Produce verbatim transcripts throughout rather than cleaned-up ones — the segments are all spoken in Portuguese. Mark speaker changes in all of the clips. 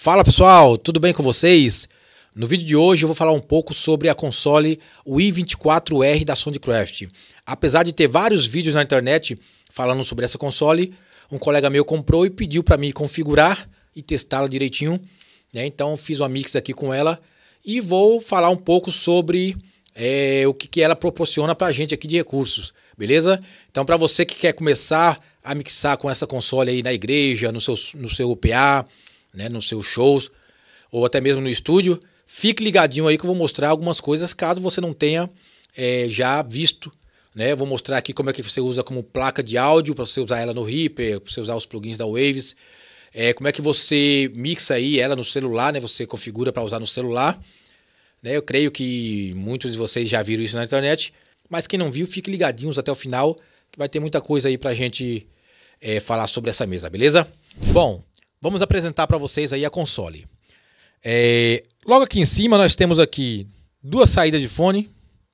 Speaker 1: Fala pessoal, tudo bem com vocês? No vídeo de hoje eu vou falar um pouco sobre a console o i vinte e quatro R da Soundcraft. Apesar de ter vários vídeos na internet falando sobre essa console, um colega meu comprou e pediu para mim configurar e testá-la direitinho, né? Então fiz uma mix aqui com ela e vou falar um pouco sobre é, o que, que ela proporciona para a gente aqui de recursos, beleza? Então para você que quer começar a mixar com essa console aí na igreja, no seu, no seu P A, né, nos seus shows ou até mesmo no estúdio, fique ligadinho aí que eu vou mostrar algumas coisas caso você não tenha é, já visto, né? Eu vou mostrar aqui como é que você usa como placa de áudio para você usar ela no Reaper, para você usar os plugins da Waves, é, como é que você mixa aí ela no celular, né? Você configura para usar no celular, né? Eu creio que muitos de vocês já viram isso na internet, mas quem não viu, fique ligadinhos até o final que vai ter muita coisa aí pra gente é, falar sobre essa mesa, beleza? Bom, vamos apresentar para vocês aí a console. É, logo aqui em cima nós temos aqui duas saídas de fone,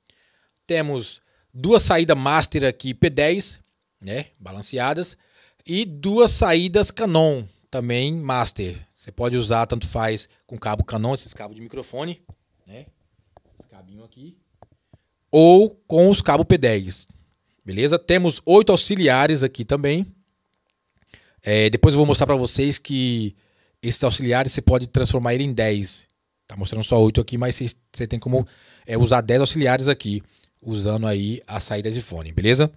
Speaker 1: temos duas saídas master aqui P dez, né, balanceadas, e duas saídas Canon também master. Você pode usar, tanto faz com cabo Canon, esses cabos de microfone, né, esses cabinhos aqui, ou com os cabos P dez. Beleza? Temos oito auxiliares aqui também. É, depois eu vou mostrar para vocês que esses auxiliares você pode transformar ele em dez. Tá mostrando só oito aqui, mas você, você tem como é, usar dez auxiliares aqui, usando aí a saída de fone, beleza?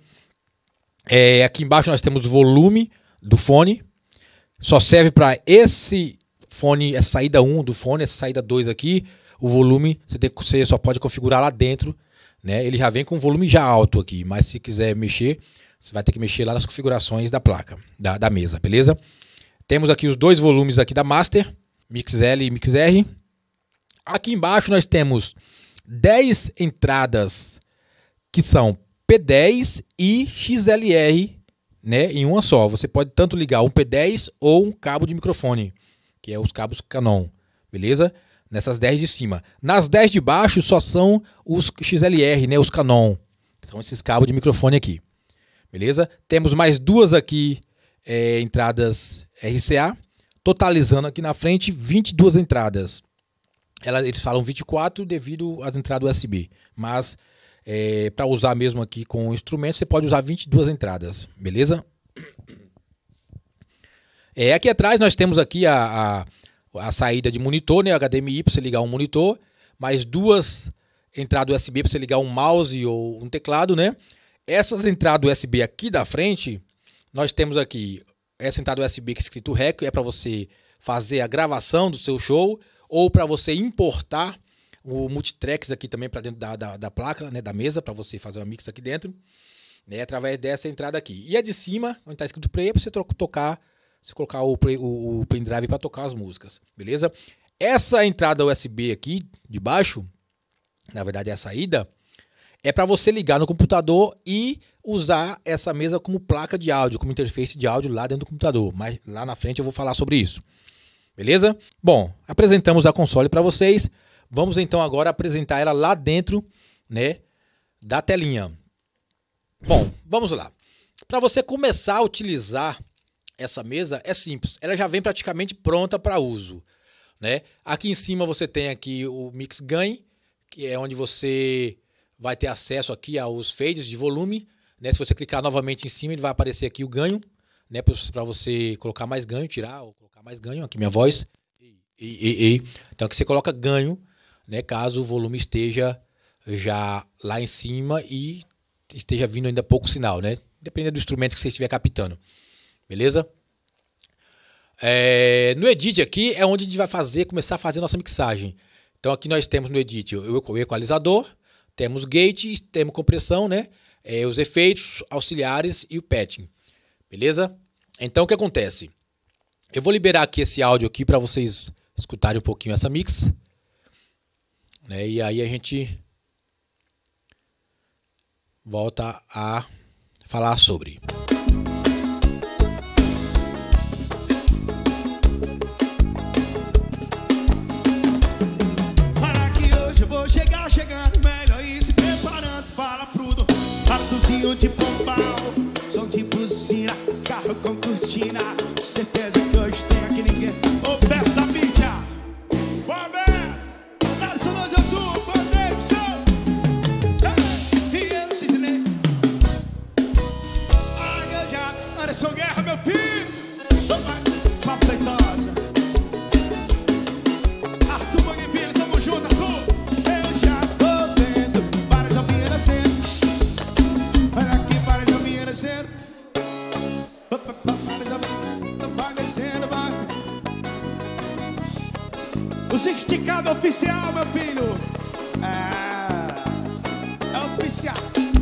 Speaker 1: É, aqui embaixo nós temos o volume do fone. Só serve para esse fone, essa saída um do fone, essa saída dois aqui. O volume você, tem, você só pode configurar lá dentro, né? Ele já vem com volume já alto aqui, mas se quiser mexer, você vai ter que mexer lá nas configurações da placa, da, da mesa, beleza? Temos aqui os dois volumes aqui da Master, Mix L e Mix R. Aqui embaixo nós temos dez entradas que são P dez e X L R, né, em uma só. Você pode tanto ligar um P dez ou um cabo de microfone, que é os cabos Canon, beleza? Nessas dez de cima. Nas dez de baixo só são os X L R, né, os Canon. São esses cabos de microfone aqui. Beleza? Temos mais duas aqui, é, entradas R C A, totalizando aqui na frente vinte e duas entradas. Ela, eles falam vinte e quatro devido às entradas U S B, mas é, para usar mesmo aqui com o instrumento, você pode usar vinte e duas entradas, beleza? É, aqui atrás nós temos aqui a... a a saída de monitor, né, H D M I para você ligar um monitor, mais duas entradas U S B para você ligar um mouse ou um teclado, né? Essas entradas U S B aqui da frente, nós temos aqui essa entrada U S B que é escrito Rec, é para você fazer a gravação do seu show ou para você importar o multitracks aqui também para dentro da, da, da placa, né, da mesa, para você fazer uma mix aqui dentro, né, através dessa entrada aqui. E a de cima, onde está escrito Play, é para você tocar, você colocar o, play, o, o pendrive para tocar as músicas, beleza? Essa entrada U S B aqui de baixo, na verdade é a saída, é para você ligar no computador e usar essa mesa como placa de áudio, como interface de áudio lá dentro do computador. Mas lá na frente eu vou falar sobre isso, beleza? Bom, apresentamos a console para vocês. Vamos então agora apresentar ela lá dentro, né, da telinha. Bom, vamos lá. Para você começar a utilizar essa mesa é simples, ela já vem praticamente pronta para uso, né? Aqui em cima você tem aqui o Mix Gain, que é onde você vai ter acesso aqui aos fades de volume, né? Se você clicar novamente em cima, ele vai aparecer aqui o ganho, né? Para você colocar mais ganho, tirar ou colocar mais ganho. Aqui minha voz. E, e, e. Então aqui você coloca ganho, né? Caso o volume esteja já lá em cima e esteja vindo ainda pouco sinal, né? Dependendo do instrumento que você estiver captando. Beleza? É, no Edit aqui é onde a gente vai fazer, começar a fazer nossa mixagem. Então aqui nós temos no Edit o equalizador, temos gate, temos compressão, né? É, os efeitos auxiliares e o patching. Beleza? Então o que acontece? Eu vou liberar aqui esse áudio aqui para vocês escutarem um pouquinho essa mix, né? E aí a gente volta a falar sobre.
Speaker 2: De Pombal, som de buzina, carro com cortina, certeza que hoje tem aqui ninguém. Ô, perto da mídia, Música esticada oficial, meu filho. É, é oficial.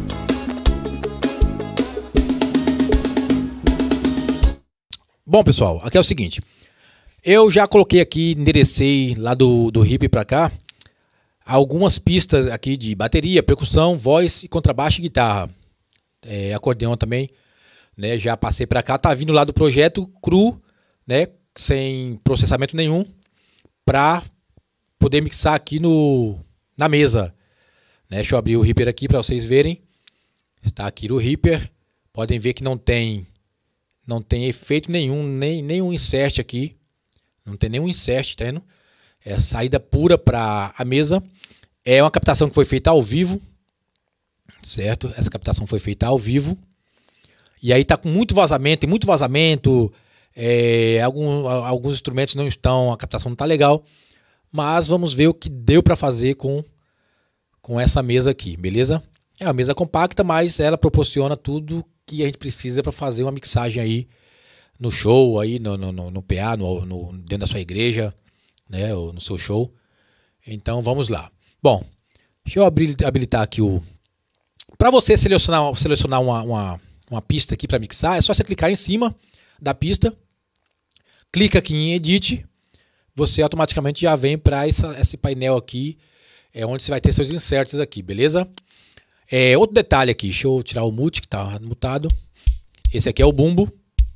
Speaker 1: Bom, pessoal, aqui é o seguinte. Eu já coloquei aqui, enderecei lá do, do Reaper para cá, algumas pistas aqui de bateria, percussão, voz, contrabaixo e guitarra. É, acordeão também, né? Já passei para cá, tá vindo lá do projeto cru, né? Sem processamento nenhum, para poder mixar aqui no, na mesa. Né? Deixa eu abrir o Reaper aqui para vocês verem. Está aqui no Reaper. Podem ver que não tem, não tem efeito nenhum, nem nenhum insert aqui. Não tem nenhum insert, tá vendo? É saída pura para a mesa. É uma captação que foi feita ao vivo, certo? Essa captação foi feita ao vivo. E aí tá com muito vazamento, tem muito vazamento. É, algum, alguns instrumentos não estão, a captação não tá legal. Mas vamos ver o que deu para fazer com, com essa mesa aqui, beleza? É uma mesa compacta, mas ela proporciona tudo que a gente precisa para fazer uma mixagem aí no show, aí no, no, no P A, no, no, dentro da sua igreja, né, ou no seu show. Então vamos lá. Bom, deixa eu abrir, habilitar aqui o... Para você selecionar, selecionar uma, uma, uma pista aqui para mixar, é só você clicar em cima da pista, clica aqui em Edit, você automaticamente já vem para esse painel aqui, é onde você vai ter seus inserts aqui, beleza? É, outro detalhe aqui, deixa eu tirar o mute que está mutado. Esse aqui é o bumbo,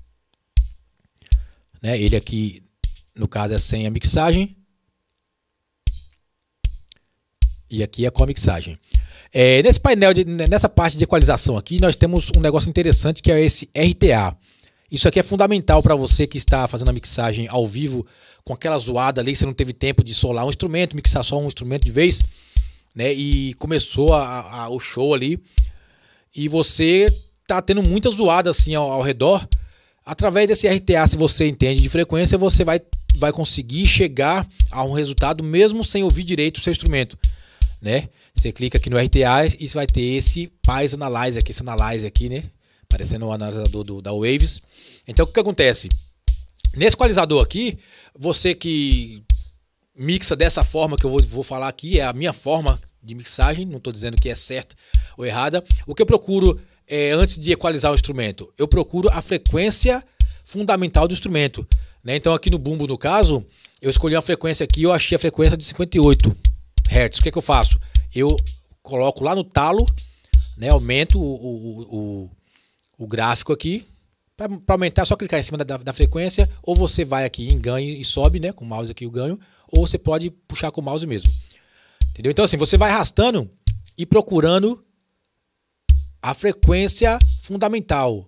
Speaker 1: né? Ele aqui, no caso, é sem a mixagem. E aqui é com a mixagem. É, nesse painel, de, nessa parte de equalização aqui, nós temos um negócio interessante que é esse R T A. Isso aqui é fundamental para você que está fazendo a mixagem ao vivo, com aquela zoada ali, você não teve tempo de solar um instrumento, mixar só um instrumento de vez, né? E começou a, a, o show ali, e você tá tendo muita zoada assim ao, ao redor. Através desse R T A, se você entende de frequência, você vai, vai conseguir chegar a um resultado mesmo sem ouvir direito o seu instrumento, né? Você clica aqui no R T A e você vai ter esse Pais Analyze aqui, esse Analyze aqui, né? Parecendo um analisador do, da Waves. Então, o que, que acontece? Nesse equalizador aqui, você que mixa dessa forma que eu vou, vou falar aqui, é a minha forma de mixagem, não estou dizendo que é certa ou errada. O que eu procuro é, antes de equalizar o instrumento, eu procuro a frequência fundamental do instrumento, né? Então, aqui no bumbo, no caso, eu escolhi uma frequência aqui, eu achei a frequência de cinquenta e oito hertz. O que, que eu faço? Eu coloco lá no talo, né? Aumento o, o, o, o gráfico aqui. Para aumentar, é só clicar em cima da, da frequência, ou você vai aqui em ganho e sobe, né? Com o mouse aqui o ganho, ou você pode puxar com o mouse mesmo. Entendeu? Então assim, você vai arrastando e procurando a frequência fundamental.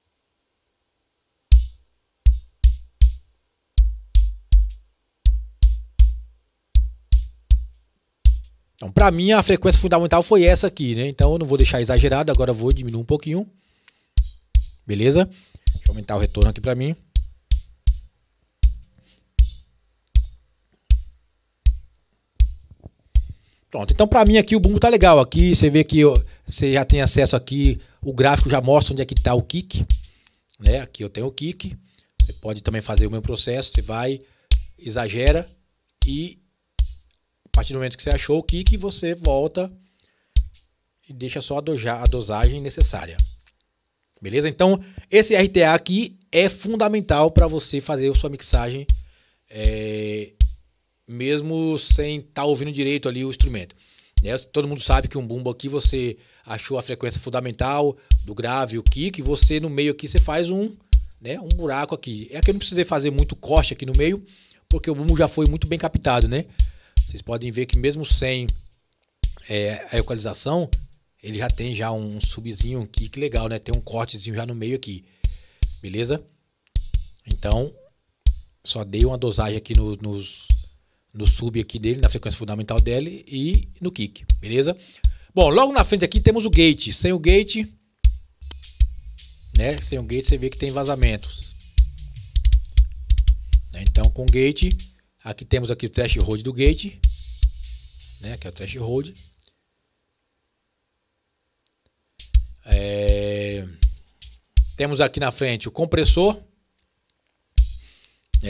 Speaker 1: Então, para mim, a frequência fundamental foi essa aqui, né? Então, eu não vou deixar exagerado, agora eu vou diminuir um pouquinho. Beleza? Deixa eu aumentar o retorno aqui para mim. Pronto, então para mim aqui o bumbo tá legal. Aqui você vê que eu, você já tem acesso aqui, o gráfico já mostra onde é que tá o kick, né? Aqui eu tenho o kick. Você pode também fazer o mesmo processo, você vai, exagera e a partir do momento que você achou o kick, você volta e deixa só a, doja, a dosagem necessária. Beleza? Então, esse R T A aqui é fundamental para você fazer a sua mixagem, é, mesmo sem estar tá ouvindo direito ali o instrumento. Né? Todo mundo sabe que um bumbo aqui você achou a frequência fundamental do grave, o kick, e você no meio aqui você faz um, né, um buraco aqui. É que eu não precisei fazer muito corte aqui no meio, porque o bumbo já foi muito bem captado, né? Vocês podem ver que mesmo sem é, a equalização, ele já tem já um subzinho, um kick legal, né? Tem um cortezinho já no meio aqui, beleza? Então, só dei uma dosagem aqui no, nos, no sub aqui dele, na frequência fundamental dele e no kick, beleza? Bom, logo na frente aqui temos o gate. Sem o gate, né? Sem o gate você vê que tem vazamentos. Então, com o gate, aqui temos aqui o threshold do gate, né? Aqui é o threshold. É... Temos aqui na frente o compressor, né?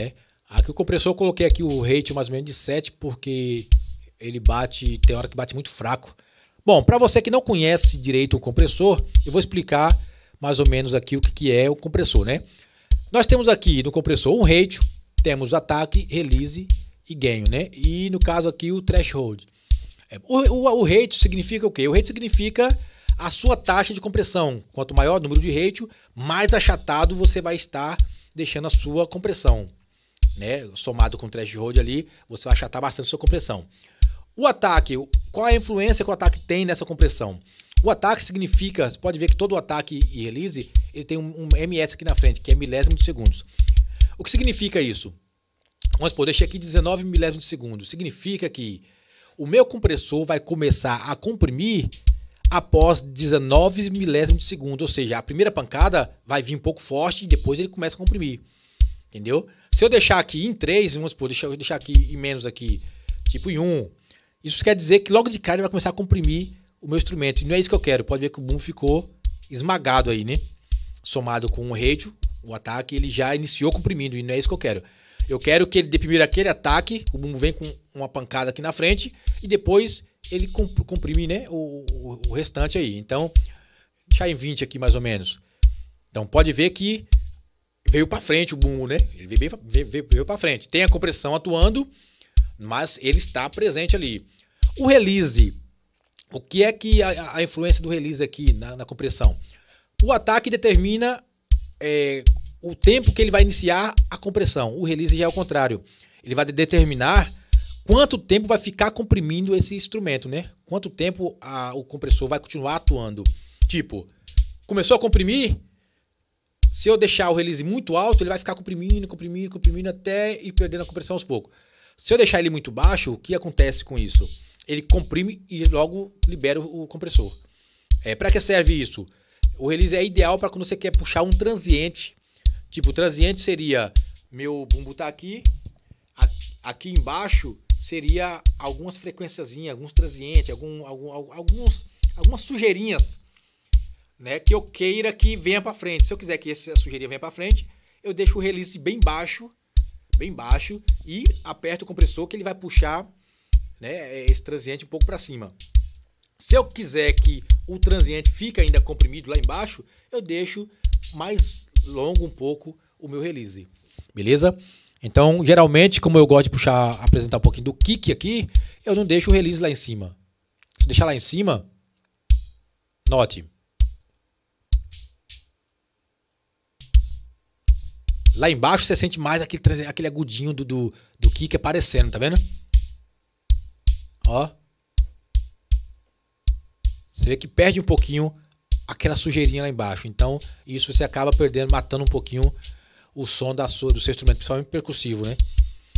Speaker 1: Aqui o compressor eu coloquei aqui o rate mais ou menos de sete, porque ele bate, tem hora que bate muito fraco. Bom, para você que não conhece direito o compressor, eu vou explicar mais ou menos aqui o que é o compressor, né? Nós temos aqui no compressor um ratio, temos ataque, release e gain, né? E no caso aqui o threshold. O, o, o ratio significa o quê? O ratio significa a sua taxa de compressão. Quanto maior o número de ratio, mais achatado você vai estar deixando a sua compressão, né? Somado com o threshold ali, você vai achatar bastante a sua compressão. O ataque, qual é a influência que o ataque tem nessa compressão? O ataque significa, você pode ver que todo o ataque e release, ele tem um, um M S aqui na frente, que é milésimo de segundos. O que significa isso? Vamos supor, deixei aqui dezenove milésimos de segundo. Significa que o meu compressor vai começar a comprimir após dezenove milésimos de segundo. Ou seja, a primeira pancada vai vir um pouco forte e depois ele começa a comprimir. Entendeu? Se eu deixar aqui em três, vamos supor, deixa eu deixar aqui em menos aqui, tipo em um, isso quer dizer que logo de cara ele vai começar a comprimir o meu instrumento. E não é isso que eu quero. Pode ver que o boom ficou esmagado aí, né? Somado com o ratio, o ataque, ele já iniciou comprimindo. E não é isso que eu quero. Eu quero que ele dê primeiro aquele ataque, o boom vem com uma pancada aqui na frente, e depois ele comprime, né, o, o, o restante aí. Então, deixar em vinte aqui mais ou menos. Então pode ver que veio para frente o boom, né? Ele veio, veio, veio, veio para frente. Tem a compressão atuando, mas ele está presente ali. O release. O que é que a, a influência do release aqui na, na compressão? O ataque determina é, o tempo que ele vai iniciar a compressão. O release já é o contrário. Ele vai determinar quanto tempo vai ficar comprimindo esse instrumento, né? Quanto tempo a, o compressor vai continuar atuando. Tipo, começou a comprimir, se eu deixar o release muito alto, ele vai ficar comprimindo, comprimindo, comprimindo até ir perdendo a compressão aos poucos. Se eu deixar ele muito baixo, o que acontece com isso? Ele comprime e logo libera o compressor. É, para que serve isso? O release é ideal para quando você quer puxar um transiente. Tipo, o transiente seria, meu bumbo tá aqui, aqui embaixo seria algumas frequenciazinhas, alguns transientes, algum, algum, alguns, algumas sujeirinhas, né, que eu queira que venha para frente. Se eu quiser que essa sujeirinha venha para frente, eu deixo o release bem baixo, bem baixo e aperto o compressor que ele vai puxar, né, esse transiente um pouco para cima. Se eu quiser que o transiente fique ainda comprimido lá embaixo, eu deixo mais longo um pouco o meu release. Beleza? Então, geralmente, como eu gosto de puxar, apresentar um pouquinho do kick aqui, eu não deixo o release lá em cima. Se deixar lá em cima, note. Lá embaixo você sente mais aquele, aquele agudinho do, do, do kick aparecendo, tá vendo? Ó. Você vê que perde um pouquinho aquela sujeirinha lá embaixo. Então, isso você acaba perdendo, matando um pouquinho o som da sua, do seu instrumento, principalmente percussivo, né?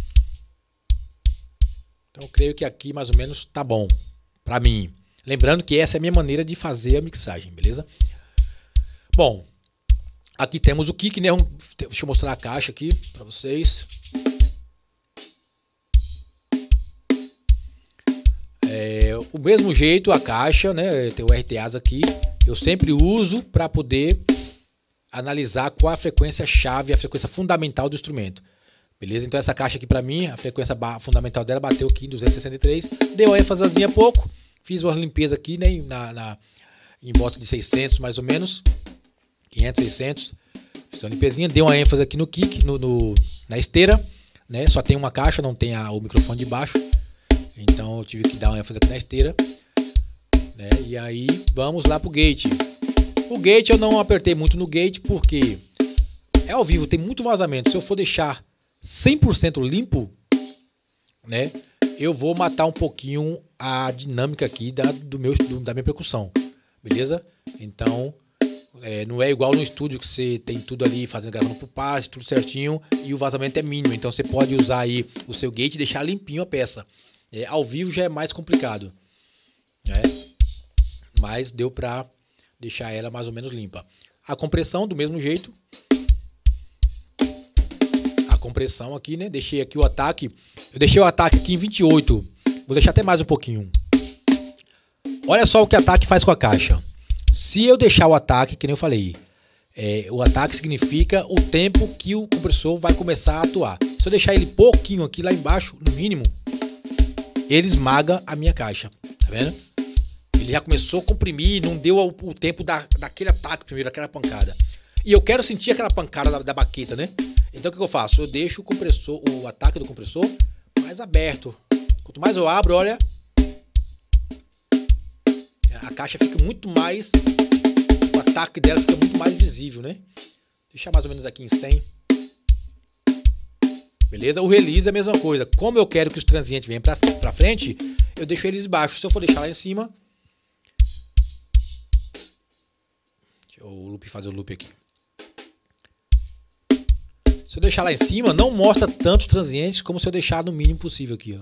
Speaker 1: Então, eu creio que aqui mais ou menos tá bom pra mim. Lembrando que essa é a minha maneira de fazer a mixagem, beleza? Bom, aqui temos o kick, né? Deixa eu mostrar a caixa aqui pra vocês. É, o mesmo jeito a caixa, né? Tem o R T As aqui. Eu sempre uso para poder analisar qual a frequência chave, a frequência fundamental do instrumento. Beleza? Então essa caixa aqui para mim, a frequência fundamental dela bateu aqui em duzentos e sessenta e três. Deu uma ênfasezinha pouco. Fiz uma limpeza aqui, né? Na, na, em volta de seiscentos mais ou menos. quinhentos, seiscentos. Fiz uma limpezinha. Dei uma ênfase aqui no kick, no, no, na esteira. Né? Só tem uma caixa, não tem a, o microfone de baixo. Então eu tive que dar uma ênfase aqui na esteira. Né? E aí vamos lá pro gate. O gate eu não apertei muito no gate porque é ao vivo, tem muito vazamento. Se eu for deixar cem por cento limpo, né, eu vou matar um pouquinho a dinâmica aqui da, do meu, do, da minha percussão. Beleza? Então é, não é igual no estúdio que você tem tudo ali fazendo, gravando por partes, tudo certinho e o vazamento é mínimo. Então você pode usar aí o seu gate e deixar limpinho a peça. É, ao vivo já é mais complicado, né? Mas deu pra deixar ela mais ou menos limpa. A compressão do mesmo jeito. A compressão aqui, né? Deixei aqui o ataque. Eu deixei o ataque aqui em vinte e oito. Vou deixar até mais um pouquinho. Olha só o que o ataque faz com a caixa. Se eu deixar o ataque, que nem eu falei, é, o ataque significa o tempo que o compressor vai começar a atuar. Se Se eu deixar ele pouquinho aqui lá embaixo, no mínimo, ele esmaga a minha caixa. Tá vendo? Ele já começou a comprimir, não deu o, o tempo da, daquele ataque primeiro, daquela pancada. E eu quero sentir aquela pancada da, da baqueta, né? Então o que eu faço? Eu deixo o compressor, o ataque do compressor mais aberto. Quanto mais eu abro, olha, a caixa fica muito mais, o ataque dela fica muito mais visível, né? Deixar mais ou menos aqui em cem. Beleza? O release é a mesma coisa. Como eu quero que os transientes venham pra, pra frente, eu deixo eles baixos. Se eu for deixar lá em cima, deixa eu o loop, fazer o loop aqui. Se eu deixar lá em cima, não mostra tantos transientes como se eu deixar no mínimo possível aqui, ó.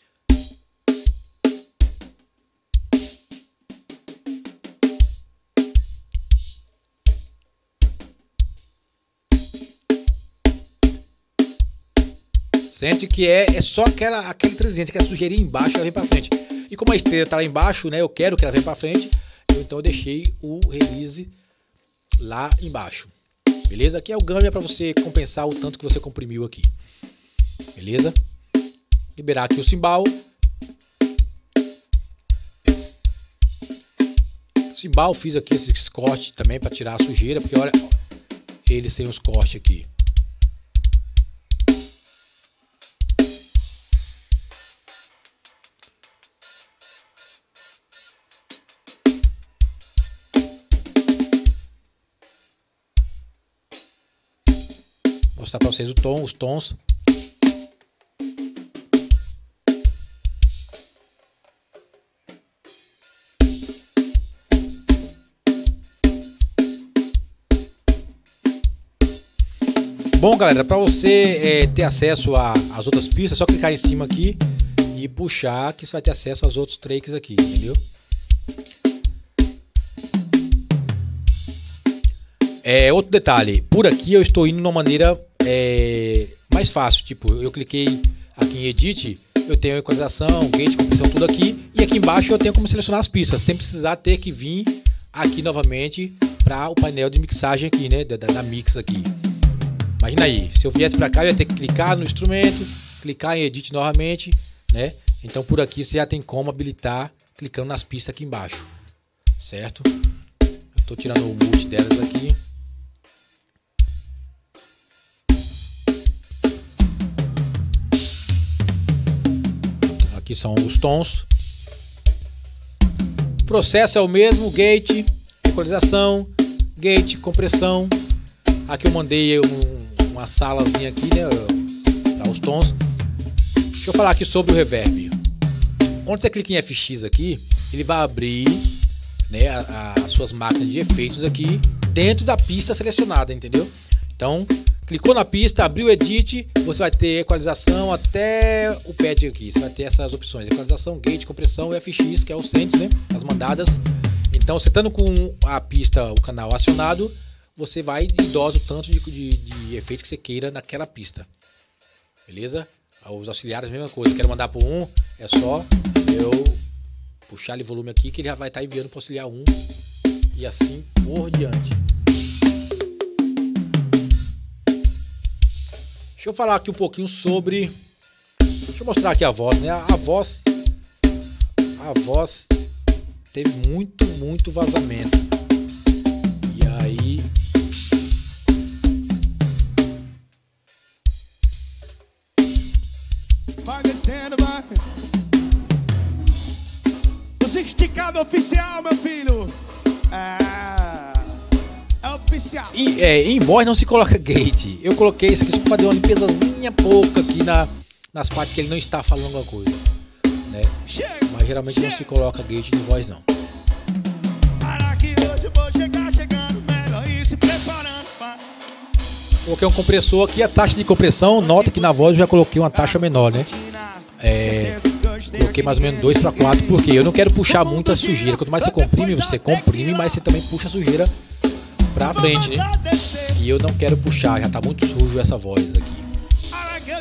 Speaker 1: Sente que é, é só aquela, aquele transiente, aquela sujeirinha embaixo, ela vem pra frente. E como a esteira tá lá embaixo, né, eu quero que ela venha pra frente, eu, então eu deixei o release lá embaixo. Beleza? Aqui é o Gâmbia para você compensar o tanto que você comprimiu aqui. Beleza? Liberar aqui o cimbal. Cimbal, fiz aqui esses cortes também para tirar a sujeira, porque olha, ele sem os cortes aqui. Mostrar para vocês o tom, os tons. Bom, galera, para você é, ter acesso às outras pistas, é só clicar em cima aqui e puxar que você vai ter acesso aos outros tracks aqui, entendeu? É, outro detalhe, por aqui eu estou indo de uma maneira é, mais fácil, tipo, eu cliquei aqui em Edit, eu tenho equalização, gate, compressão, tudo aqui, e aqui embaixo eu tenho como selecionar as pistas, sem precisar ter que vir aqui novamente para o painel de mixagem aqui, né, da, da mix aqui. Imagina aí, se eu viesse para cá eu ia ter que clicar no instrumento, clicar em Edit novamente, né, então por aqui você já tem como habilitar clicando nas pistas aqui embaixo, certo? Eu estou tirando o mute delas aqui. Aqui são os tons. O processo é o mesmo, gate, equalização, gate, compressão. Aqui eu mandei um, uma salazinha aqui, né, para os tons. Deixa eu falar aqui sobre o reverb. Quando você clica em F X aqui, ele vai abrir, né, as suas máquinas de efeitos aqui dentro da pista selecionada, entendeu? Então, clicou na pista, abriu o Edit, você vai ter equalização até o pad aqui. Você vai ter essas opções: equalização, gate, compressão, F X, que é o sends, né? As mandadas. Então, você estando com a pista, o canal acionado, você vai e dosa o tanto de, de, de efeitos que você queira naquela pista. Beleza? Os auxiliares, a mesma coisa. Quero mandar para um, é só eu puxar o volume aqui que ele já vai estar enviando para o auxiliar um e assim por diante. Deixa eu falar aqui um pouquinho sobre... Deixa eu mostrar aqui a voz, né? A voz... A voz teve muito, muito vazamento. E aí...
Speaker 2: Vai descendo, vai. Os esticados oficial, meu filho. É... É oficial.
Speaker 1: E, é, em voz não se coloca gate. Eu coloquei isso aqui só para dar uma limpezazinha pouca aqui na, nas partes que ele não está falando alguma coisa, né?
Speaker 2: Chega,
Speaker 1: mas geralmente
Speaker 2: chega.
Speaker 1: Não se coloca gate em voz não.
Speaker 2: Para que hoje eu vou chegar, chegando melhor e se preparando pra...
Speaker 1: Coloquei um compressor aqui, a taxa de compressão, nota que na voz eu já coloquei uma taxa menor, né? É, coloquei mais ou menos dois para quatro, porque eu não quero puxar muita sujeira. Quanto mais você comprime, você comprime, mas você também puxa a sujeira pra frente, né? E eu não quero puxar, já tá muito sujo essa voz aqui.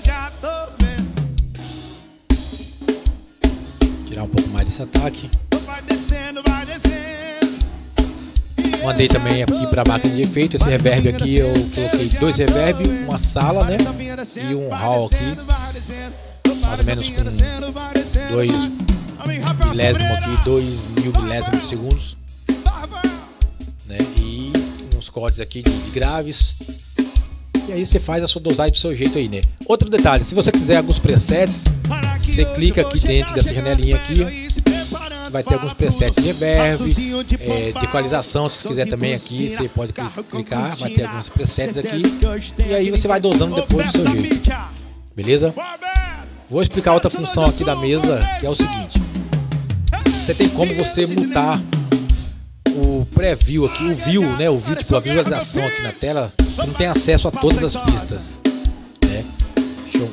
Speaker 1: Tirar um pouco mais desse ataque.
Speaker 2: Vai descendo, vai descendo. E
Speaker 1: Mandei também aqui para a máquina de efeito. Esse reverb aqui eu coloquei dois reverb, uma sala, né? E um hall aqui, mais ou menos com dois milésimos aqui, dois mil milésimos de segundos, né? E uns cortes aqui de, de graves. E aí você faz a sua dosagem do seu jeito aí, né? Outro detalhe, se você quiser alguns presets, você clica aqui dentro dessa janelinha aqui, ó, vai ter alguns presets de reverb, é, de equalização, se quiser também aqui, você pode clicar, vai ter alguns presets aqui, e aí você vai dosando depois do seu jeito, beleza? Vou explicar outra função aqui da mesa, que é o seguinte: você tem como você mutar o pré-view aqui, o view, né, o view, tipo a visualização aqui na tela, você não tem acesso a todas as pistas, né? Show.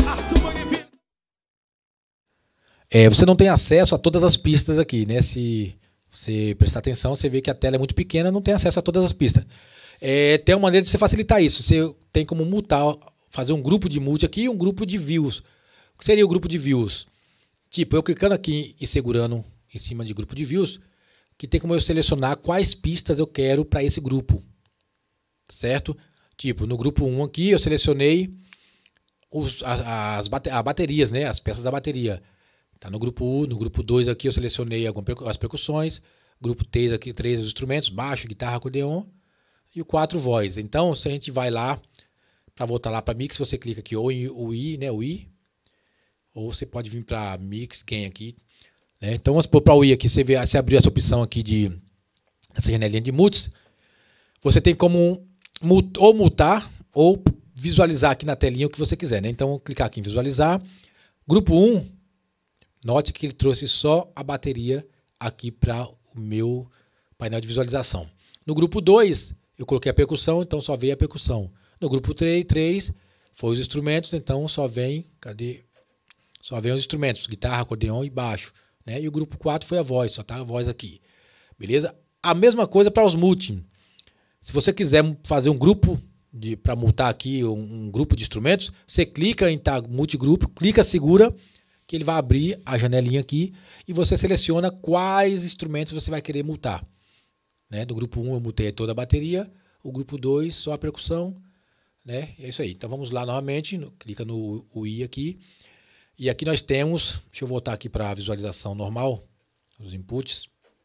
Speaker 1: É, você não tem acesso a todas as pistas aqui, né? Se você prestar atenção, você vê que a tela é muito pequena, não tem acesso a todas as pistas. É, tem uma maneira de você facilitar isso. Você tem como mutar, fazer um grupo de mute aqui e um grupo de views. O que seria o grupo de views? Tipo, eu clicando aqui e segurando em cima de grupo de views, que tem como eu selecionar quais pistas eu quero para esse grupo, certo? Tipo, no grupo um aqui eu selecionei os, as, as bate, as baterias, né? As peças da bateria. Tá no grupo um, no grupo dois aqui eu selecionei algumas as percussões, grupo três aqui, três os instrumentos, baixo, guitarra, acordeon e o quatro voz. Então, se a gente vai lá, para voltar lá para mix, você clica aqui ou em o I, né, o I, ou você pode vir para mix, gain aqui, né? Então, vamos para o I aqui, você, vê, você abrir essa opção aqui de essa janelinha de mutes, você tem como mut, ou mutar ou visualizar aqui na telinha o que você quiser, né? Então, clicar aqui em visualizar. Grupo um, note que ele trouxe só a bateria aqui para o meu painel de visualização. No grupo dois, eu coloquei a percussão, então só veio a percussão. No grupo três, três foi os instrumentos, então só vem, cadê? Só vem os instrumentos, guitarra, acordeon e baixo, né? E o grupo quatro foi a voz, só tá a voz aqui. Beleza? A mesma coisa para os multi. Se você quiser fazer um grupo para multar aqui, um, um grupo de instrumentos, você clica em tá, multigrupo, clica, segura, que ele vai abrir a janelinha aqui e você seleciona quais instrumentos você vai querer multar, né? Do grupo um eu multei toda a bateria, o grupo dois só a percussão, né? É isso aí. Então vamos lá novamente, no, clica no o I aqui e aqui nós temos, deixa eu voltar aqui para a visualização normal, os inputs.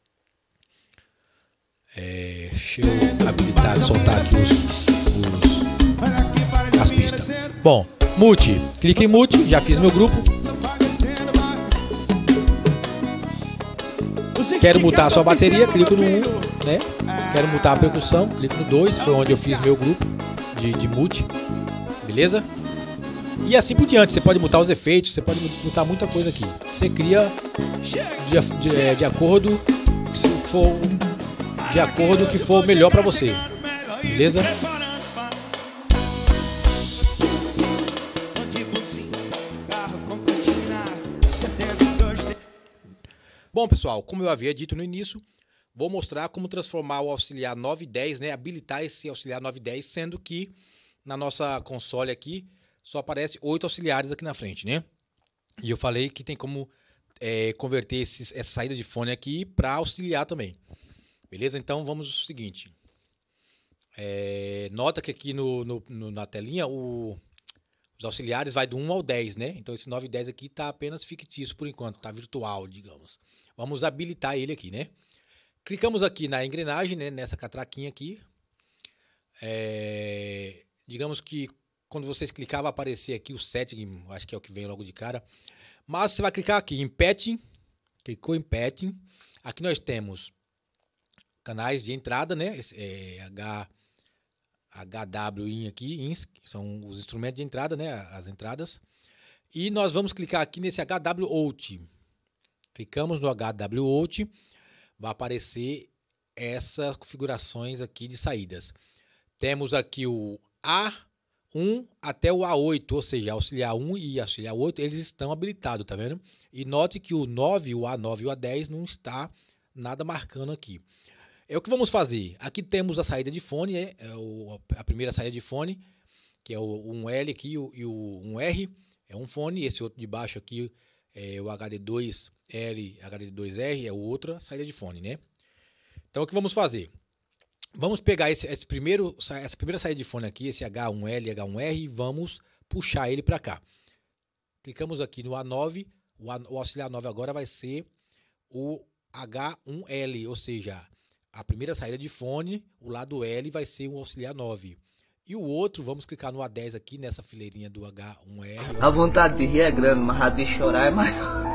Speaker 1: É, deixa eu habilitar, soltar aqui os, os, as pistas. Bom, mute, clica em mute, já fiz meu grupo. Quero mutar a sua bateria, clico no um, né? Quero mutar a percussão, clico no dois, foi onde eu fiz meu grupo de, de mute, beleza? E assim por diante, você pode mutar os efeitos, você pode mutar muita coisa aqui. Você cria de, de, de acordo se for de acordo com o que for melhor para você, beleza? Bom, pessoal, como eu havia dito no início, vou mostrar como transformar o auxiliar nove e dez, né? Habilitar esse auxiliar nove e dez, sendo que na nossa console aqui só aparece oito auxiliares aqui na frente, né? E eu falei que tem como é, converter esses, essa saída de fone aqui para auxiliar também. Beleza? Então vamos ao seguinte. É, nota que aqui no, no, no, na telinha o, os auxiliares vai do um ao dez, né? Então esse nove e dez aqui está apenas fictício por enquanto, está virtual, digamos. Vamos habilitar ele aqui, né? Clicamos aqui na engrenagem, né? Nessa catraquinha aqui. É, digamos que quando vocês clicar vai aparecer aqui o setting, acho que é o que vem logo de cara. Mas você vai clicar aqui em Patching. Clicou em Patching. Aqui nós temos canais de entrada, né? É, H, H W in aqui, ins, são os instrumentos de entrada, né? As entradas. E nós vamos clicar aqui nesse H W out. Clicamos no H W out, vai aparecer essas configurações aqui de saídas. Temos aqui o A um até o A oito, ou seja, auxiliar um e auxiliar oito, eles estão habilitados, tá vendo? E note que o nove, o A nove e o A dez não está nada marcando aqui. É o que vamos fazer. Aqui temos a saída de fone, é, é o, a primeira saída de fone, que é o um L aqui e o, e o um R, é um fone. Esse outro de baixo aqui é o H D dois L, H D dois R, é outra saída de fone, né? Então o que vamos fazer? Vamos pegar esse, esse primeiro, essa primeira saída de fone aqui, esse H um L, H um R, e vamos puxar ele para cá. Clicamos aqui no A nove, o, A, o auxiliar nove agora vai ser o H um L, ou seja, a primeira saída de fone, o lado L vai ser o auxiliar nove. E o outro, vamos clicar no A dez aqui, nessa fileirinha do H um R.
Speaker 3: A vontade de rir é grande, mas a de chorar é mais...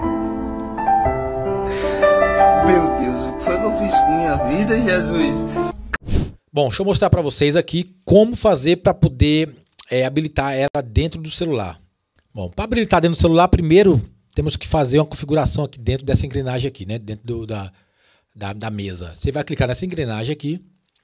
Speaker 3: Meu Deus, o que foi que eu fiz com minha vida, Jesus?
Speaker 1: Bom, deixa eu mostrar para vocês aqui como fazer para poder é, habilitar ela dentro do celular. Bom, para habilitar dentro do celular, primeiro temos que fazer uma configuração aqui dentro dessa engrenagem aqui, né? Dentro do, da, da, da mesa. Você vai clicar nessa engrenagem aqui.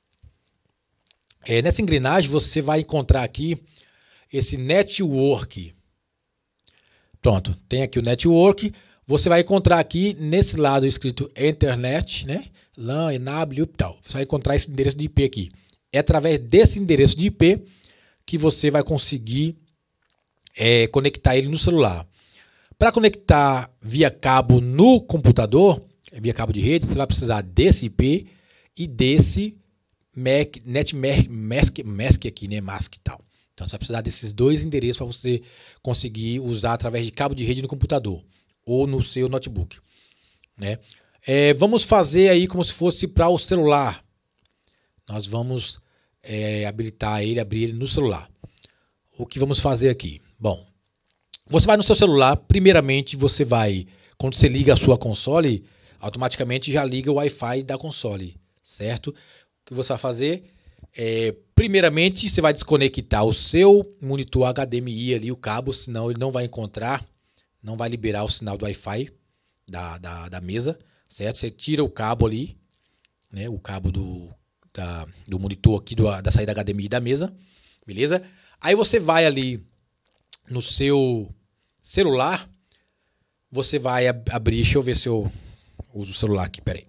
Speaker 1: É, nessa engrenagem você vai encontrar aqui esse network. Pronto, tem aqui o network. Você vai encontrar aqui nesse lado escrito internet, né? LAN, enable e tal. Você vai encontrar esse endereço de I P aqui. É através desse endereço de I P que você vai conseguir é, conectar ele no celular. Para conectar via cabo no computador, via cabo de rede, você vai precisar desse I P e desse Mac, NetMask mask aqui, né? Mask e tal. Então você vai precisar desses dois endereços para você conseguir usar através de cabo de rede no computador ou no seu notebook, né? É, vamos fazer aí como se fosse para o celular. Nós vamos é, habilitar ele, abrir ele no celular. O que vamos fazer aqui? Bom, você vai no seu celular, primeiramente você vai, quando você liga a sua console, automaticamente já liga o Wi-Fi da console, certo? O que você vai fazer é, primeiramente, você vai desconectar o seu monitor H D M I ali, o cabo, senão ele não vai encontrar, não vai liberar o sinal do Wi-Fi da, da, da mesa, certo? Você tira o cabo ali, né? O cabo do, da, do monitor aqui, do, da saída H D M I da mesa, beleza? Aí você vai ali no seu celular, você vai ab abrir, deixa eu ver se eu uso o celular aqui, peraí.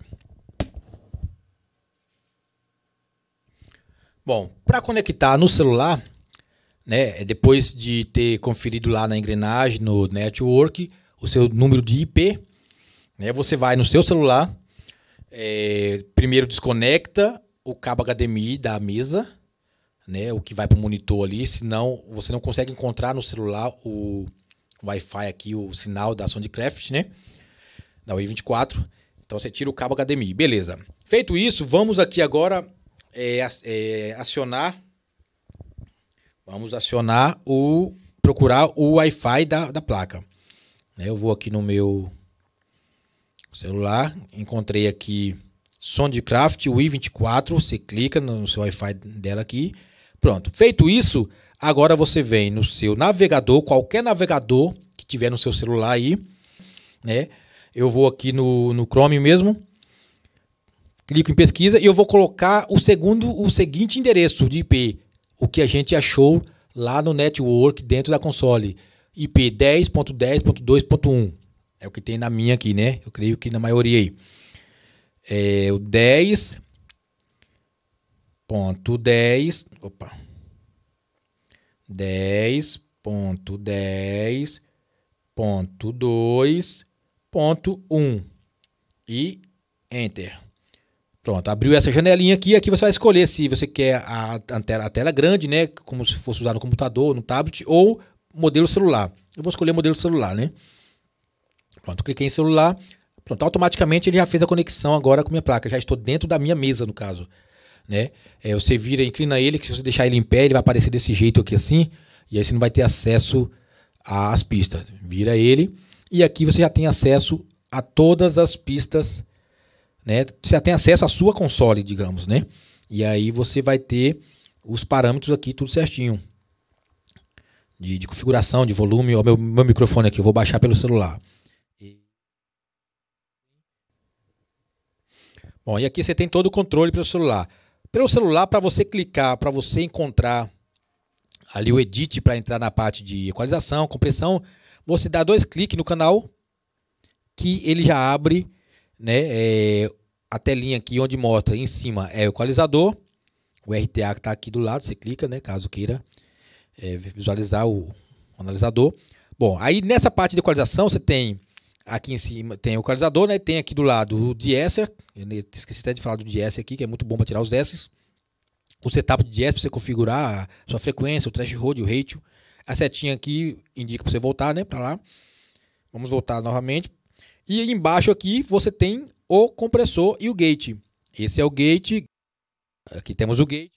Speaker 1: Bom, para conectar no celular, né, depois de ter conferido lá na engrenagem, no network, o seu número de I P, né, você vai no seu celular, é, primeiro desconecta o cabo H D M I da mesa, né, o que vai para o monitor ali, senão você não consegue encontrar no celular o Wi-Fi aqui, o sinal da Soundcraft, né, da U I vinte e quatro. Então você tira o cabo H D M I, beleza. Feito isso, vamos aqui agora é, é, acionar, vamos acionar o, procurar o Wi-Fi da, da placa. Né, eu vou aqui no meu celular, encontrei aqui Soundcraft U I vinte e quatro, você clica no seu Wi-Fi dela aqui. Pronto, feito isso, agora você vem no seu navegador, qualquer navegador que tiver no seu celular aí, né? Eu vou aqui no, no Chrome mesmo, clico em pesquisa e eu vou colocar o segundo, o seguinte endereço de I P, o que a gente achou lá no network dentro da console, I P dez ponto dez ponto dois ponto um, é o que tem na minha aqui, né? Eu creio que na maioria aí. É o dez ponto dez, opa, dez ponto dez ponto dois ponto um e Enter. Pronto, abriu essa janelinha aqui. Aqui você vai escolher se você quer a, a, tela, a tela grande, né, como se fosse usar no computador, no tablet, ou modelo celular. Eu vou escolher modelo celular, né? Pronto, cliquei em celular. Pronto, automaticamente ele já fez a conexão agora com a minha placa. Já estou dentro da minha mesa, no caso. Né? É, você vira, inclina ele, que se você deixar ele em pé, ele vai aparecer desse jeito aqui assim, e aí você não vai ter acesso às pistas. Vira ele, e aqui você já tem acesso a todas as pistas, né? Você já tem acesso à sua console, digamos, né? E aí você vai ter os parâmetros aqui tudo certinho. De, de configuração, de volume, ó, meu, meu microfone aqui, eu vou baixar pelo celular. Bom, e aqui você tem todo o controle pelo celular. Pelo celular, para você clicar, para você encontrar ali o edit para entrar na parte de equalização, compressão, você dá dois cliques no canal que ele já abre, né, é, a telinha aqui onde mostra em cima é o equalizador, o R T A que está aqui do lado, você clica, né, caso queira é, visualizar o, o analisador. Bom, aí nessa parte de equalização você tem aqui em cima, tem o equalizador, né? Tem aqui do lado o de-esser. Eu esqueci até de falar do de-esser aqui, que é muito bom para tirar os S's. o setup de jazz para você configurar a sua frequência, o threshold, o ratio. A setinha aqui indica para você voltar, né, para lá. Vamos voltar novamente. E embaixo aqui você tem o compressor e o gate. Esse é o gate. Aqui temos o gate.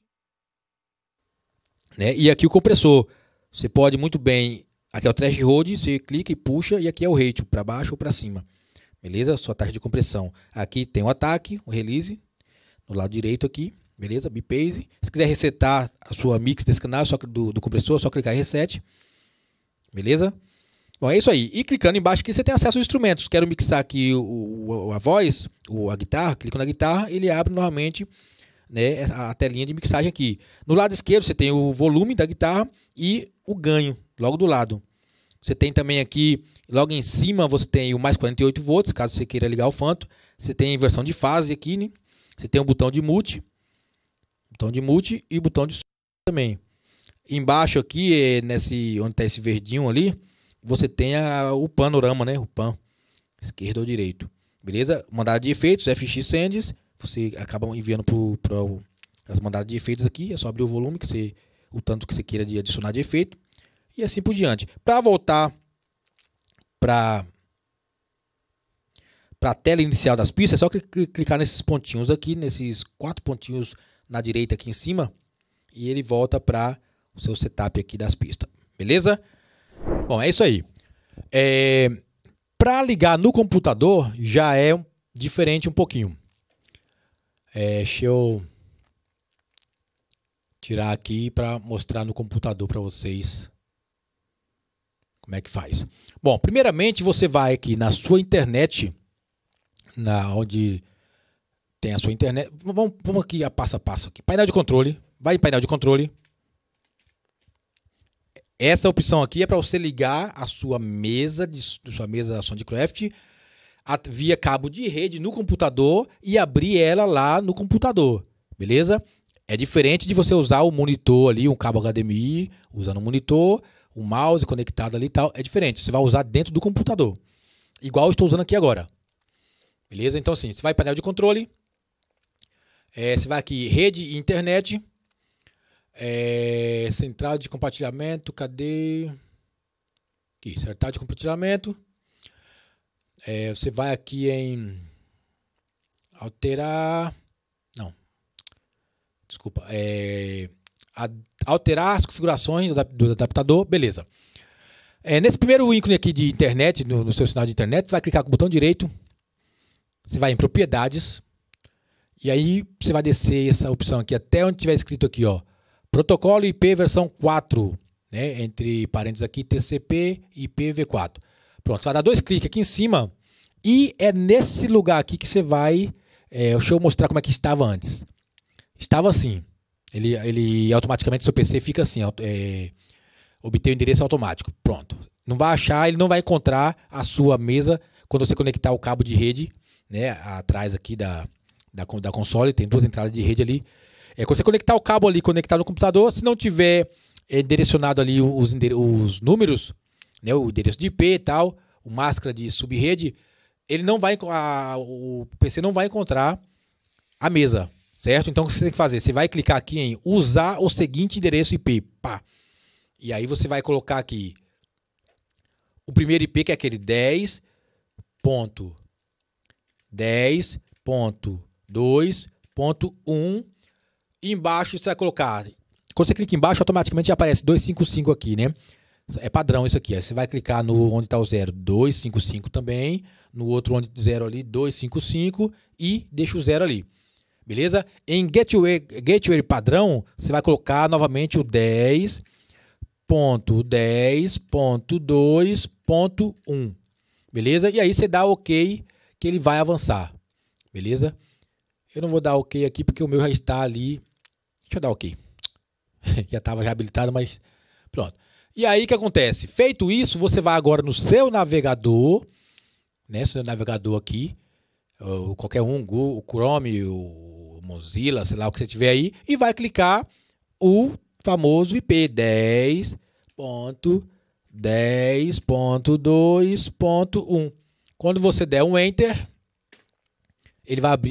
Speaker 1: Né? E aqui o compressor. Você pode muito bem... Aqui é o threshold, você clica e puxa. E aqui é o ratio, para baixo ou para cima. Beleza? Sua taxa de compressão. Aqui tem o ataque, o release. No lado direito aqui. Beleza? Biphase. Se quiser resetar a sua mix desse canal, só do, do compressor, é só clicar em reset. Beleza? Bom, é isso aí. E clicando embaixo aqui, você tem acesso aos instrumentos. Quero mixar aqui o, o, a voz, o, a guitarra. Clico na guitarra, ele abre novamente, né, a telinha de mixagem aqui. No lado esquerdo, você tem o volume da guitarra e o ganho, logo do lado. Você tem também aqui, logo em cima, você tem o mais quarenta e oito volts, caso você queira ligar o Phantom. Você tem a inversão de fase aqui, né? Você tem o botão de mute, botão de mute e botão de som também. Embaixo aqui, nesse, onde está esse verdinho ali, você tem a, o panorama, né? O pan, esquerdo ou direito. Beleza? Mandada de efeitos, F X Sends. Você acaba enviando para as mandadas de efeitos aqui. É só abrir o volume, que você, o tanto que você queira de adicionar de efeito. E assim por diante. Para voltar para a tela inicial das pistas, é só clicar nesses pontinhos aqui, nesses quatro pontinhos na direita aqui em cima. E ele volta para o seu setup aqui das pistas. Beleza? Bom, é isso aí. É, para ligar no computador já é diferente um pouquinho. É, deixa eu tirar aqui para mostrar no computador para vocês como é que faz. Bom, primeiramente você vai aqui na sua internet, na onde tem a sua internet. Vamos, vamos aqui a passo a passo aqui. Painel de controle. Vai em painel de controle. Essa opção aqui é para você ligar a sua mesa de sua mesa Soundcraft via cabo de rede no computador e abrir ela lá no computador, beleza? É diferente de você usar o monitor ali, um cabo H D M I, usando o monitor, o mouse conectado ali e tal, é diferente. Você vai usar dentro do computador, igual eu estou usando aqui agora, beleza? Então assim, você vai em painel de controle, é, você vai aqui rede e internet. É, central de compartilhamento, cadê? Aqui, central de compartilhamento. É, você vai aqui em alterar. Não, desculpa. É, alterar as configurações do, do adaptador, beleza. É, nesse primeiro ícone aqui de internet, no, no seu sinal de internet, você vai clicar com o botão direito. Você vai em propriedades. E aí você vai descer essa opção aqui até onde tiver escrito aqui, ó. Protocolo I P versão quatro, né? Entre parênteses aqui, T C P I P v quatro. Pronto, você vai dar dois cliques aqui em cima e é nesse lugar aqui que você vai... É, deixa eu mostrar como é que estava antes. Estava assim. Ele, ele automaticamente, seu P C fica assim, é, obter o endereço automático. Pronto. Não vai achar, ele não vai encontrar a sua mesa quando você conectar o cabo de rede, né? Atrás aqui da, da, da console, tem duas entradas de rede ali. É, quando você conectar o cabo ali, conectar no computador, se não tiver é, direcionado ali os, os números, né, o endereço de I P e tal, o máscara de subrede, ele não vai, a, o P C não vai encontrar a mesa, certo? Então o que você tem que fazer? Você vai clicar aqui em usar o seguinte endereço I P, pá. E aí você vai colocar aqui o primeiro I P, que é aquele dez ponto dez ponto dois ponto um. E embaixo você vai colocar, quando você clica embaixo, automaticamente já aparece duzentos e cinquenta e cinco aqui, né? É padrão isso aqui. Aí você vai clicar no onde está o zero, duzentos e cinquenta e cinco também. No outro onde zero ali, duzentos e cinquenta e cinco. E deixa o zero ali. Beleza? Em gateway, gateway padrão, você vai colocar novamente o dez ponto dez ponto dois ponto um. Beleza? E aí você dá OK que ele vai avançar. Beleza? Eu não vou dar OK aqui porque o meu já está ali. Deixa eu dar OK. Já estava habilitado, mas pronto. E aí o que acontece? Feito isso, você vai agora no seu navegador, né? Seu navegador aqui, ou qualquer um, o Chrome, o Mozilla, sei lá o que você tiver aí, e vai clicar o famoso I P dez ponto dez ponto dois ponto um. Quando você der um Enter, ele vai abrir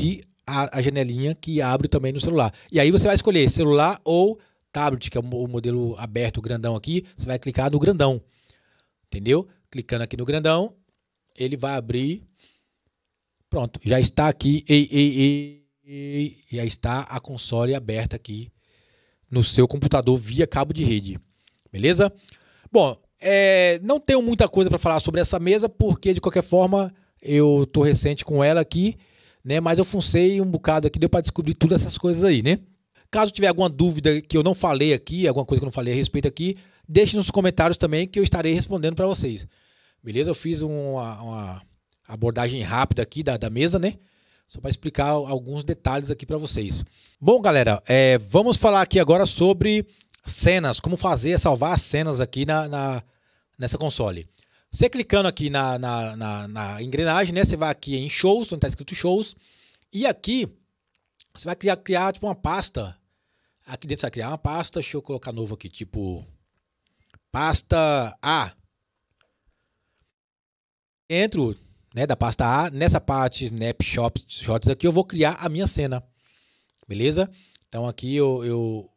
Speaker 1: a, a janelinha que abre também no celular. E aí você vai escolher celular ou tablet, que é o modelo aberto, o grandão aqui. Você vai clicar no grandão, entendeu? Clicando aqui no grandão, ele vai abrir. Pronto, já está aqui. E, e, e, e, já está a console aberta aqui no seu computador via cabo de rede. Beleza? Bom, é, não tenho muita coisa para falar sobre essa mesa, porque de qualquer forma eu tô recente com ela aqui, né? Mas eu funcei um bocado aqui, deu para descobrir todas essas coisas aí, né? Caso tiver alguma dúvida que eu não falei aqui, alguma coisa que eu não falei a respeito aqui, deixe nos comentários também que eu estarei respondendo para vocês. Beleza? Eu fiz uma, uma abordagem rápida aqui da, da mesa, né? Só para explicar alguns detalhes aqui para vocês. Bom, galera, é, vamos falar aqui agora sobre cenas, como fazer, salvar as cenas aqui na, na, nessa console. Você clicando aqui na, na, na, na engrenagem, né? Você vai aqui em shows, onde está escrito shows, e aqui você vai criar, criar tipo uma pasta. Aqui dentro você vai criar uma pasta, deixa eu colocar novo aqui, tipo pasta A. Dentro, né, da pasta A, nessa parte snapshots aqui, eu vou criar a minha cena. Beleza? Então aqui eu, eu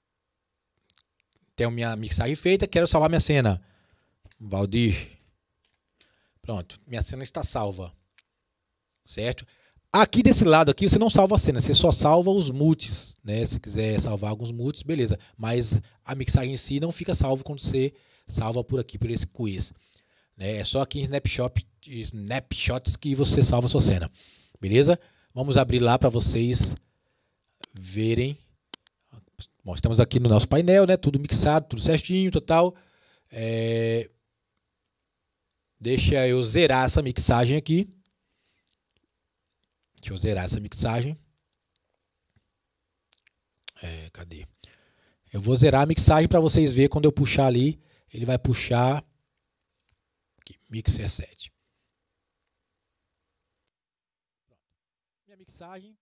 Speaker 1: tenho minha mixagem feita, quero salvar minha cena. Valdir. Pronto, minha cena está salva. Certo? Aqui desse lado aqui você não salva a cena, você só salva os mutes, né? Se quiser salvar alguns mutes, beleza. Mas a mixagem em si não fica salvo quando você salva por aqui, por esse quiz. Né? É só aqui em Snapshot, Snapshots que você salva a sua cena. Beleza? Vamos abrir lá para vocês verem. Bom, estamos aqui no nosso painel, né? Tudo mixado, tudo certinho, total. É... Deixa eu zerar essa mixagem aqui. Deixa eu zerar essa mixagem. É, cadê? Eu vou zerar a mixagem para vocês verem quando eu puxar ali. Ele vai puxar aqui, Mixer sete. Minha mixagem.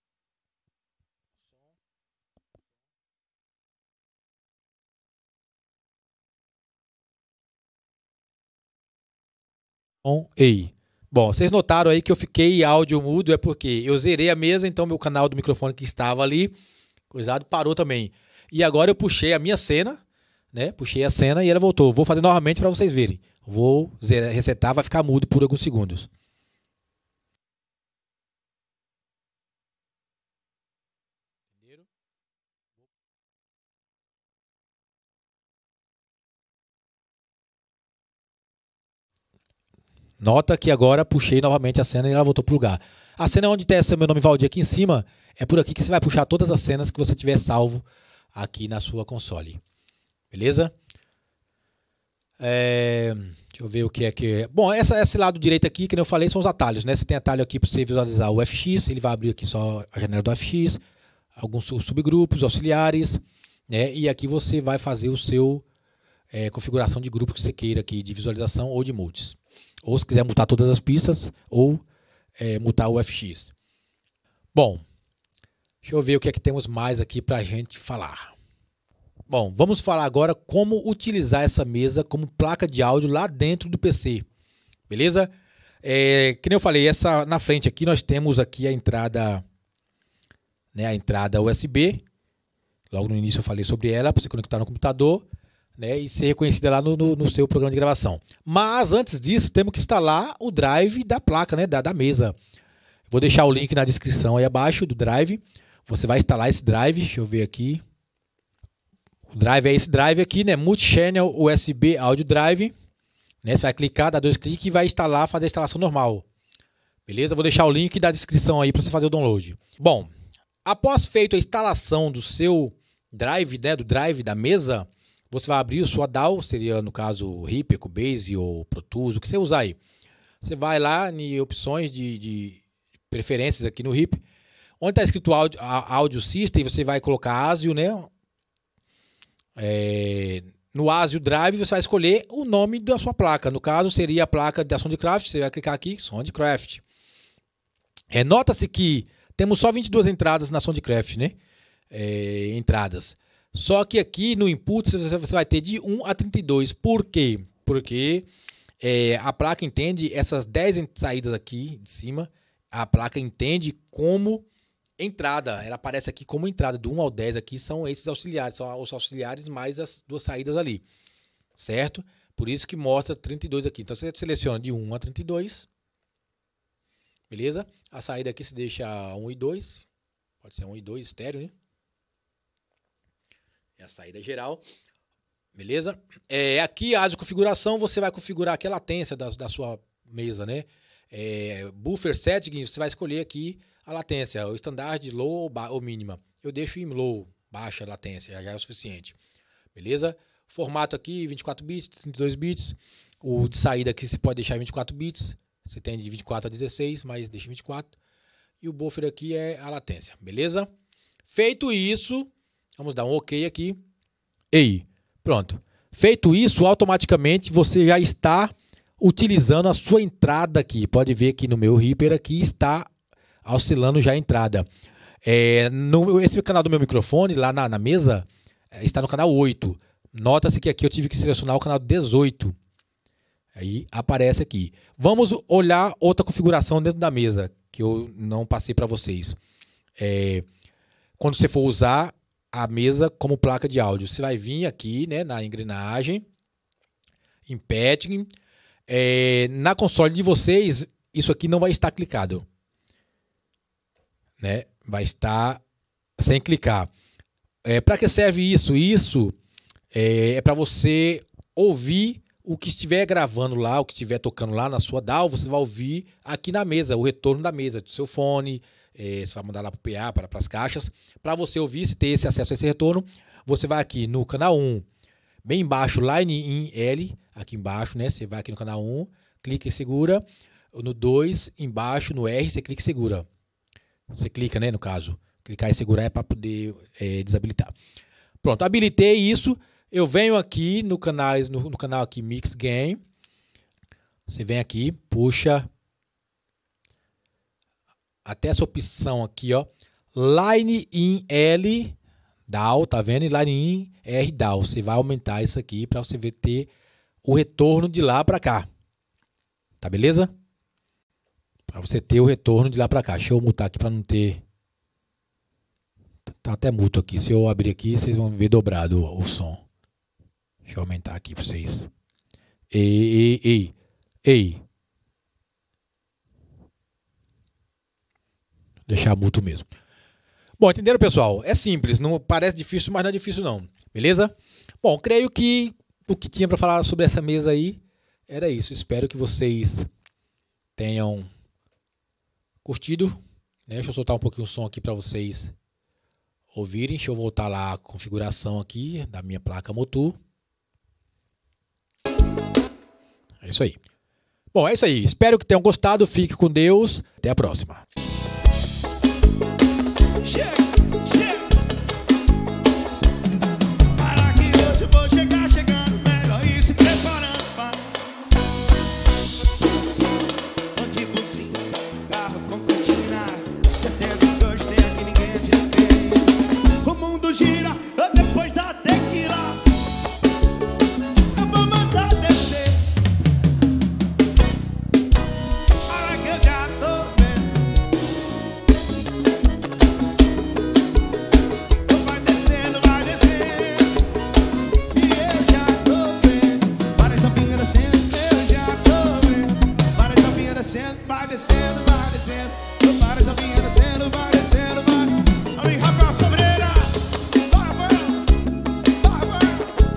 Speaker 1: On, ei. Bom, vocês notaram aí que eu fiquei áudio mudo, é porque eu zerei a mesa, então meu canal do microfone que estava ali, coisado, parou também. E agora eu puxei a minha cena, né? Puxei a cena e ela voltou. Vou fazer novamente para vocês verem. Vou zerar, resetar, vai ficar mudo por alguns segundos. Nota que agora puxei novamente a cena e ela voltou para o lugar. A cena onde tem esse meu nome Valdir aqui em cima, é por aqui que você vai puxar todas as cenas que você tiver salvo aqui na sua console. Beleza? É, deixa eu ver o que é que... Bom, essa, esse lado direito aqui, que eu falei, são os atalhos, né? Você tem atalho aqui para você visualizar o F X, ele vai abrir aqui só a janela do F X, alguns subgrupos, auxiliares, né? E aqui você vai fazer o seu é, configuração de grupo que você queira aqui, de visualização ou de multis. Ou se quiser mutar todas as pistas, ou é, mutar o F X. Bom, deixa eu ver o que é que temos mais aqui para a gente falar. Bom, vamos falar agora como utilizar essa mesa como placa de áudio lá dentro do P C. Beleza? É, que nem eu falei, essa, na frente aqui nós temos aqui a entrada, né, a entrada U S B. Logo no início eu falei sobre ela, para você conectar no computador, né, e ser reconhecida lá no, no, no seu programa de gravação. Mas antes disso, temos que instalar o drive da placa, né, da, da mesa. Vou deixar o link na descrição aí abaixo do drive. Você vai instalar esse drive, deixa eu ver aqui. O drive é esse drive aqui, né, Multichannel U S B Audio Drive. Né, você vai clicar, dar dois cliques e vai instalar, fazer a instalação normal. Beleza? Vou deixar o link da descrição aí para você fazer o download. Bom, após feita a instalação do seu drive, né, do drive da mesa, você vai abrir a sua D A W, seria no caso o Reaper, Cubase ou Pro Tools, o que você usar aí. Você vai lá em opções de, de preferências aqui no Reaper, onde está escrito Audio, Audio System, você vai colocar ASIO, né? É, no ASIO Drive você vai escolher o nome da sua placa. No caso seria a placa da Soundcraft, você vai clicar aqui, Soundcraft. É, nota-se que temos só vinte e duas entradas na Soundcraft, né? É, entradas. Só que aqui no input você vai ter de um a trinta e dois. Por quê? Porque é, a placa entende essas dez saídas aqui de cima. A placa entende como entrada. Ela aparece aqui como entrada. Do um ao dez aqui são esses auxiliares. São os auxiliares mais as duas saídas ali. Certo? Por isso que mostra trinta e dois aqui. Então você seleciona de um a trinta e dois. Beleza? A saída aqui se deixa um e dois. Pode ser um e dois estéreo, né? É a saída geral. Beleza? É, aqui a configuração, você vai configurar aqui a latência da, da sua mesa, né? É, buffer setting, você vai escolher aqui a latência, o standard, low ou mínima. Eu deixo em low, baixa latência, já é o suficiente. Beleza? Formato aqui, vinte e quatro bits, trinta e dois bits. O de saída aqui você pode deixar vinte e quatro bits. Você tem de vinte e quatro a dezesseis, mas deixa vinte e quatro. E o buffer aqui é a latência, beleza? Feito isso, vamos dar um OK aqui. Ei, pronto. Feito isso, automaticamente você já está utilizando a sua entrada aqui. Pode ver que no meu Reaper aqui está oscilando já a entrada. É, no, esse canal do meu microfone, lá na, na mesa, é, está no canal oito. Nota-se que aqui eu tive que selecionar o canal dezoito. Aí aparece aqui. Vamos olhar outra configuração dentro da mesa, que eu não passei para vocês. É, quando você for usar a mesa como placa de áudio, você vai vir aqui, né, na engrenagem, em Padding. É, na console de vocês, isso aqui não vai estar clicado. Né? Vai estar sem clicar. É, para que serve isso? Isso é, é para você ouvir o que estiver gravando lá, o que estiver tocando lá na sua D A W, você vai ouvir aqui na mesa, o retorno da mesa, do seu fone, é, você vai mandar lá para o P A, para, para as caixas. Para você ouvir, se ter esse acesso a esse retorno, você vai aqui no canal um, bem embaixo, Line in L, aqui embaixo, né? Você vai aqui no canal um, clica e segura. No dois, embaixo, no R, você clica e segura. Você clica, né, no caso. Clicar e segurar é para poder é, desabilitar. Pronto, habilitei isso. Eu venho aqui no canal, no, no canal aqui Mix Game. Você vem aqui, puxa até essa opção aqui, ó, Line in L D A W, tá vendo? E Line in R D A W. Você vai aumentar isso aqui para você ver ter o retorno de lá para cá. Tá beleza? Para você ter o retorno de lá para cá. Deixa eu mutar aqui para não ter. Tá até muto aqui. Se eu abrir aqui, vocês vão ver dobrado o, o som. Deixa eu aumentar aqui para vocês. Ei, ei, ei, ei. Deixar muto mesmo. Bom, entenderam, pessoal? É simples. Não parece difícil, mas não é difícil não. Beleza? Bom, creio que o que tinha para falar sobre essa mesa aí era isso. Espero que vocês tenham curtido. Deixa eu soltar um pouquinho o som aqui para vocês ouvirem. Deixa eu voltar lá a configuração aqui da minha placa Motu. É isso aí. Bom, é isso aí. Espero que tenham gostado. Fique com Deus. Até a próxima.
Speaker 2: Chega, chega. Para que hoje eu vou chegar chegando melhor e se preparando para onde você carro com cortina. Certeza que hoje tem aqui ninguém te vê. O mundo gira depois da tequila. Eu vou mandar descer. Para que eu já tô vendo. Vai descendo, vai descendo. E eu já tô vendo. Para de novinha descendo, eu já tô vendo. Para de novinha descendo, vai descendo, vai descendo. Para de novinha descendo, vai descendo, vai. Vamos enrabar a sobreira. Bora, bora. Bora, bora.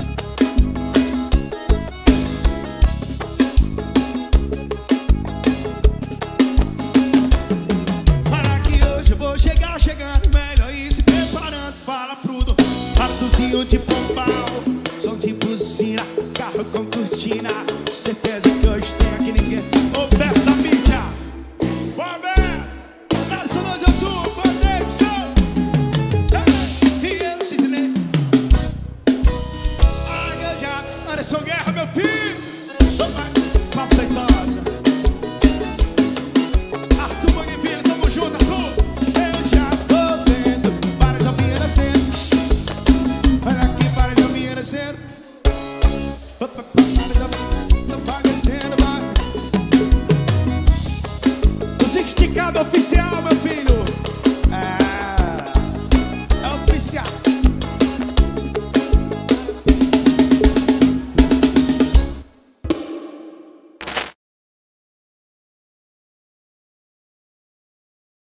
Speaker 2: Para que hoje eu vou chegar chegando melhor e se preparando. Fala prudo, ratozinho de pombal, som de buzina, carro com cortina. Certeza que hoje tem aqui ninguém. Ô, perto da mídia. Bora, velho. Dá-se nós eu tu, conexão. E eu se ensinei. Ai, eu já. Anderson Guerra, meu filho. Papo Feitosa. Arthur Mangueville, tamo junto, Arthur. Eu já tô vendo. Para de novinha descendo. Olha aqui, para de novinha descendo. Para de novinha, vai descendo, vai. Os esticados oficial, meu filho. É. sequência.